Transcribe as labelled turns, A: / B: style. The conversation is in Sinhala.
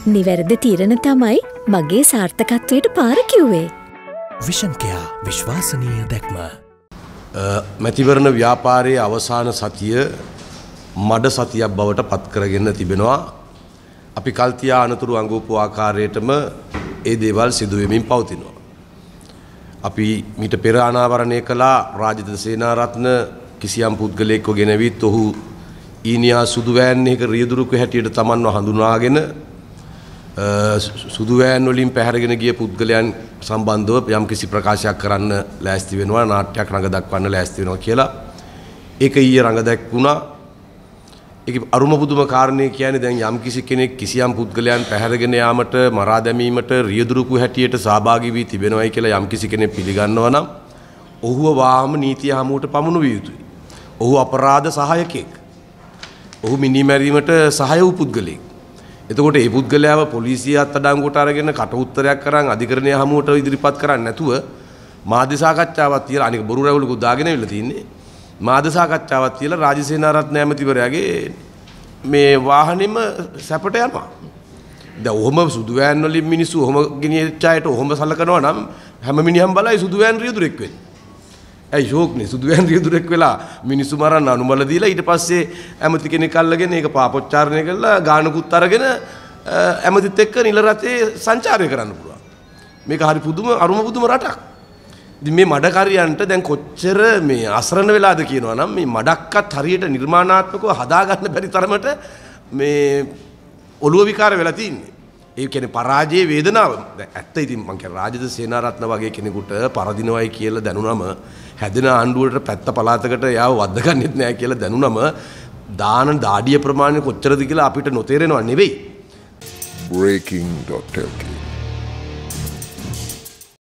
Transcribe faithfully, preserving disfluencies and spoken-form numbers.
A: නිවැරදි තීරණ තමයි මගේ සාර්ථකත්වයට පාර කිව්වේ.
B: විෂන් කෙයා විශ්වාසනීය දැක්ම.
C: මැතිවරණ ව්‍යාපාරයේ අවසාන සතිය මඩ සතියක් බවට පත් කරගෙන තිබෙනවා. අපි කල් තියා අනතුරු අඟවපු ආකාරයටම ඒ දේවල් සිදු වෙමින් පවතිනවා. අපි මීට පෙර අනාවරණය කළා රාජිත සේනාරත්න කිසියම් පුද්ගලයෙක්ව ගෙනවිත් ඔහු ඊනියා සුදු වෑන් එක රියදුරුක හැටියට තමන්ව හඳුනාගෙන සුදු වෑන් වලින් පැහැරගෙන ගිය පුද්ගලයන් සම්බන්ධව යම් කිසි ප්‍රකාශයක් කරන්න ලෑස්ති වෙනවා, නාට්‍යයක් රඟ දක්වන්න ලෑස්ති වෙනවා කියලා. ඒක ඊයේ රඟ දැක්ුණා. ඒක අරුම පුදුම කාරණේ කියන්නේ දැන් යම් කිසි කෙනෙක් කිසියම් පුද්ගලයන් පැහැරගෙන යාමට, මරා දැමීමට රියදුරුකු හැටියට සහභාගී වී තිබෙනවායි කියලා යම් කිසි කෙනෙක් පිළිගන්නවා නම් ඔහුව වාම නීතිය හමුවට පමුණුවිය යුතුයි. ඔහු අපරාධ සහායකයෙක්. ඔහු මිනිමැරීමට සහාය වූ පුද්ගලයෙක්. එතකොට මේ පුද්ගලයාව පොලිසිය අත්අඩංගුවට අරගෙන කට උත්තරයක් කරන් අධිකරණය හමුවට ඉදිරිපත් කරන්නේ නැතුව මාධ්‍ය සාකච්ඡාවක් තියලා අනික බොරු රැවුලකුත් දාගෙන ඉවිල්ලා තින්නේ. මාධ්‍ය සාකච්ඡාවක් තියලා රාජසේනාරත්න ඇමතිවරයාගේ මේ වාහනේම සැපට යනවා. දැන් ඔහොම සුදු වෑන් වලින් මිනිස්සු ඔහොම ගෙනියච්ච අයට ඔහොම සලකනවා නම් හැම මිනිහම බලයි සුදු වෑන් රියදුරෙක් වෙන්නේ. ඇයි ෂෝක්නේ සුදු වෑන් රියදුරෙක් වෙලා මිනිස්සු මරන්න අනුමල දීලා ඊට පස්සේ ඇමති කෙනෙක් අල්ලගෙන ඒක පාපොච්චාරණය කරලා ගානකුත් අරගෙන ඇමතිත් එක්ක නිල රටේ සංචාරය කරන්න පුළුවන්. මේක හරි පුදුම අරුම පුදුම රටක්. ඉතින් මේ මඩකරියන්ට දැන් කොච්චර මේ අසරණ වෙලාද කියනවා නම් මේ මඩක්කත් හරියට නිර්මාණාත්මකව හදාගන්න බැරි තරමට මේ ඔළුව විකාර වෙලා තින්නේ. ඒ කියන්නේ පරාජයේ වේදනාව. දැන් ඇත්ත ඉතින් මං කියන්නේ රාජිත සේනාරත්න වගේ කෙනෙකුට පරදිනවයි කියලා දැනුනම හැදෙන ආණ්ඩුවට පැත්ත පළාතකට යාව වද්දගන්නෙත් නෑ කියලා දැනුනම දාන දාඩිය ප්‍රමාණය කොච්චරද කියලා අපිට නොතේරෙනව නෙවෙයි.
D: breaking dot l k